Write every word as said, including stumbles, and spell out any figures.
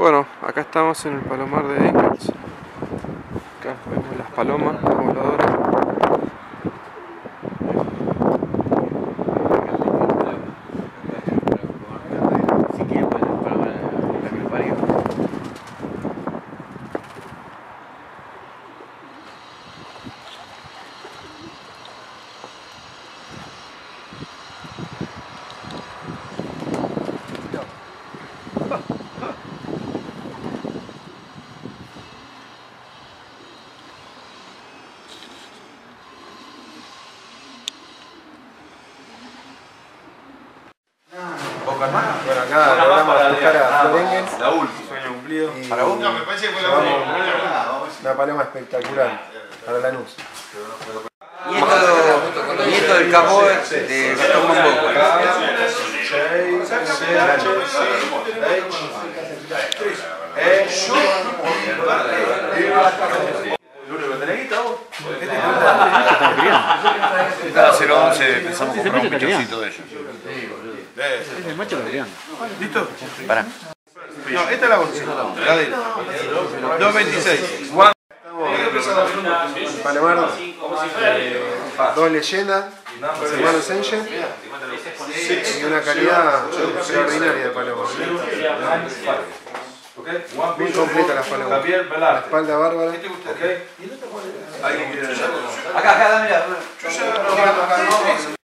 Bueno, acá estamos en el palomar de Engels. Acá vemos las palomas voladoras. Bueno, acá logramos buscar a Flor Engels. La última. Sueño cumplido. Y ¿Para vos? No, me parece que fue la última. una paloma espectacular para Lanús. Nieto, nieto del capo de Gastón Bombo. Cada cero once empezamos a comprar un pichoncito de ellos. Es el macho capriano. ¿Listo? Pará. No, esta es la once. La de dos veintiséis. Palomar, eh, dos leyendas, los hermanos Engels, y una calidad extraordinaria de paloma. Muy completa las palomas. La espalda bárbara. Acá, acá, dame la.